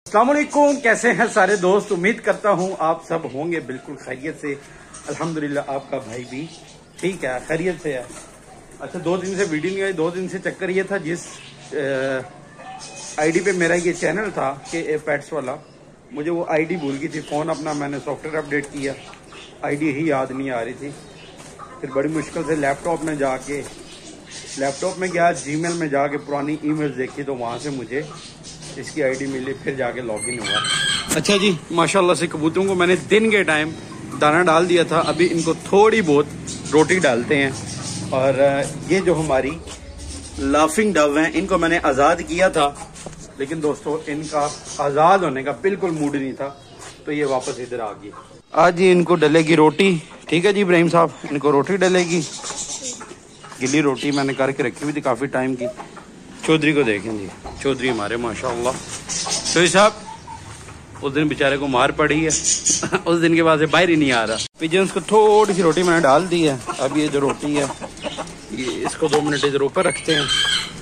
अस्सलाम वालेकुम, कैसे हैं सारे दोस्त। उम्मीद करता हूं आप सब होंगे बिल्कुल खैरियत से। अल्हम्दुलिल्लाह आपका भाई भी ठीक है, खैरियत से है। अच्छा, 2 दिन से वीडियो नहीं आई। 2 दिन से चक्कर ये था, जिस आईडी पे मेरा ये चैनल था के पेट्स वाला, मुझे वो आईडी भूल गई थी। फ़ोन अपना मैंने सॉफ्टवेयर अपडेट किया, आईडी ही याद नहीं आ रही थी। फिर बड़ी मुश्किल से लैपटॉप में गया, जीमेल में जाके पुरानी ईमेल्स देखी तो वहाँ से मुझे इसकी आईडी मिली, फिर जाके लॉगिन हुआ। अच्छा जी, माशाल्लाह से कबूतरों को मैंने दिन के टाइम दाना डाल दिया था। अभी इनको थोड़ी बहुत रोटी डालते हैं। और ये जो हमारी लाफिंग डव हैं, इनको मैंने आज़ाद किया था, लेकिन दोस्तों इनका आज़ाद होने का बिल्कुल मूड नहीं था, तो ये वापस इधर आ गई। आज ही इनको डलेगी रोटी। ठीक है जी इब्राहिम साहब, इनको रोटी डलेगी। गिली रोटी मैंने करके रखी हुई थी काफ़ी टाइम की। चौधरी को देखें जी, चौधरी हमारे माशाल्लाह। चौधरी साहब, उस दिन बेचारे को मार पड़ी है उस दिन के बाद से बाहर ही नहीं आ रहा। पिजन्स को थोड़ी सी रोटी मैंने डाल दी है। अब ये जो रोटी है, ये इसको 2 मिनट इधर ऊपर रखते हैं।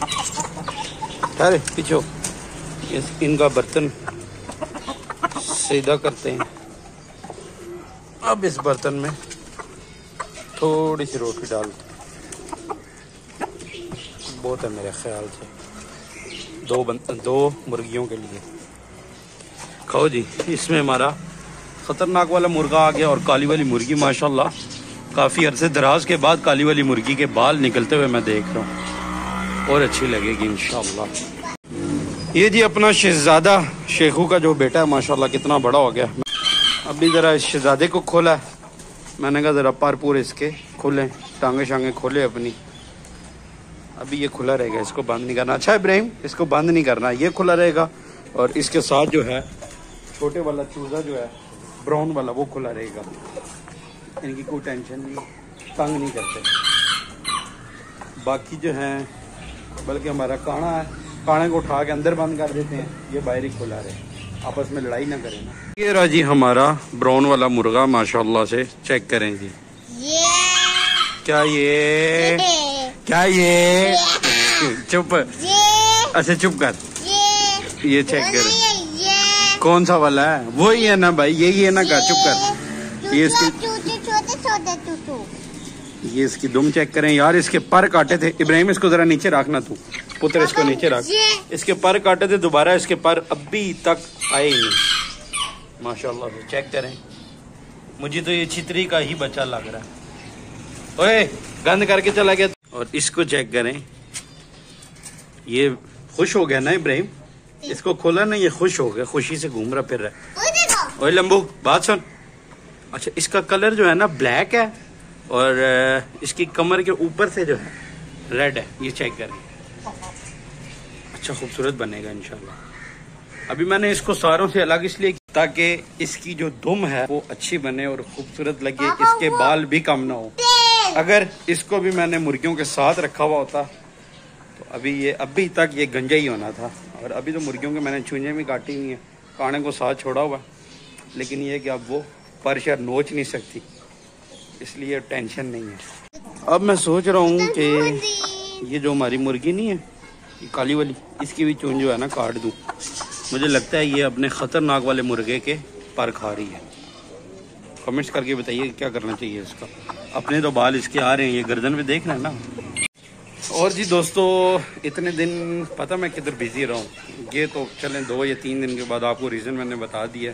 अरे पीछो, इनका बर्तन सीधा करते हैं। अब इस बर्तन में थोड़ी सी रोटी डालते हैं, बहुत है मेरे ख्याल से 2 मुर्गियों के लिए। खाओ जी। इसमें हमारा ख़तरनाक वाला मुर्गा आ गया, और काली वाली मुर्गी माशाल्लाह काफ़ी अरसे दराज के बाद काली वाली मुर्गी के बाल निकलते हुए मैं देख रहा हूँ, और अच्छी लगेगी इंशाल्लाह। ये जी अपना शहजादा शेखू का जो बेटा है माशाल्लाह कितना बड़ा हो गया। अभी ज़रा इस शहजादे को खोला है, मैंने कहा ज़रा पर पूरे इसके खोलें, टांगे शांगे खोले अपनी। अभी ये खुला रहेगा, इसको बंद नहीं करना। अच्छा इब्राहिम, इसको बंद नहीं करना, ये खुला रहेगा। और इसके साथ जो है छोटे वाला चूजा जो है ब्राउन वाला, वो खुला रहेगा। इनकी कोई टेंशन नहीं, तंग नहीं करते। बाकी जो है, बल्कि हमारा काना है, काने को उठा के अंदर बंद कर देते हैं, ये बाहर ही खुला रहे, आपस में लड़ाई ना करें ना। ये रहा जी हमारा ब्राउन वाला मुर्गा माशाल्लाह से। चेक करें जी, क्या ये चुप, अच्छा चुप कर। ये चेक कर, कौन सा वाला है? वही है ना भाई, यही है ना का, चुप कर। ये इसकी दुम चेक करें यार, इसके पर काटे थे। इब्राहिम इसको जरा नीचे रखना, तू पुत्र इसको नीचे रख। इसके पर काटे थे, दोबारा इसके पर अभी तक आए ही नहीं माशाल्लाह से। चेक करें, मुझे तो ये छितरी का ही बच्चा लग रहा है। ओए गंद करके चला गया। और इसको चेक करें, ये खुश हो गया ना इब्राहिम, इसको खोला ना, ये खुश हो गया, खुशी से घूम रहा फिर रहा है। ओए लंबू बात सुन। अच्छा, इसका कलर जो है ना ब्लैक है, और इसकी कमर के ऊपर से जो है रेड है। ये चेक करें, अच्छा खूबसूरत बनेगा इंशाल्लाह। अभी मैंने इसको सारों से अलग इसलिए ताकि इसकी जो दुम है वो अच्छी बने और खूबसूरत लगे, इसके बाल भी कम ना हो। अगर इसको भी मैंने मुर्गियों के साथ रखा हुआ होता तो अभी तक ये गंजा ही होना था। और अभी तो मुर्गियों के मैंने चूंजे भी काटी हुई हैं, काने को साथ छोड़ा हुआ, लेकिन ये कि अब वो पर शायद नोच नहीं सकती, इसलिए टेंशन नहीं है। अब मैं सोच रहा हूँ कि ये जो हमारी मुर्गी नहीं है, ये काली वाली, इसकी भी चूंज जो है ना काट दूँ। मुझे लगता है ये अपने ख़तरनाक वाले मुर्गे के पर खा रही है। कमेंट्स करके बताइए क्या करना चाहिए इसका। अपने तो बाल इसके आ रहे हैं, ये गर्दन पे देख रहे हैं ना। और जी दोस्तों, इतने दिन पता मैं किधर बिजी रहा हूँ, ये तो चलें 2 या 3 दिन के बाद आपको रीज़न मैंने बता दिया।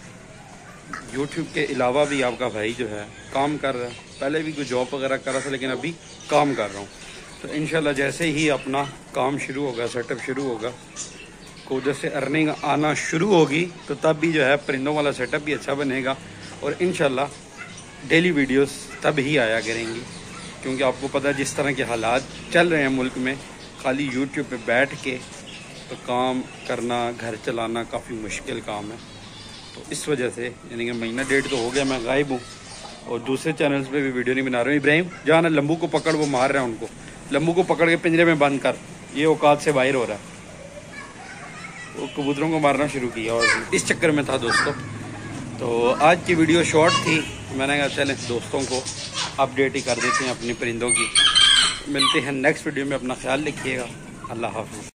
यूट्यूब के अलावा भी आपका भाई जो है काम कर रहा है। पहले भी कोई जॉब वगैरह कर रहा था, लेकिन अभी काम कर रहा हूँ। तो इंशाल्लाह जैसे ही अपना काम शुरू होगा, सेटअप शुरू होगा, को उधर से अर्निंग आना शुरू होगी, तो तब भी जो है परिंदों वाला सेटअप भी अच्छा बनेगा। और इंशाल्लाह डेली वीडियोस तब ही आया करेंगी, क्योंकि आपको पता है जिस तरह के हालात चल रहे हैं मुल्क में, खाली यूट्यूब पे बैठ के तो काम करना, घर चलाना काफ़ी मुश्किल काम है। तो इस वजह से यानी कि महीना 1.5 तो हो गया मैं गायब हूँ, और दूसरे चैनल्स पे भी वीडियो नहीं बना रहा हूँ। इब्राहिम जहाँ ना लंबू को पकड़, वो मार रहा है उनको। लंबू को पकड़ के पिंजरे में बंद कर, ये औकात से बाहर हो रहा है। वो कबूतरों को मारना शुरू किया, और इस चक्कर में था दोस्तों। तो आज की वीडियो शॉर्ट थी, मैंने कहा चलें दोस्तों को अपडेट ही कर देते हैं अपनी परिंदों की। मिलते हैं नेक्स्ट वीडियो में, अपना ख्याल रखिएगा। अल्लाह हाफ़िज़।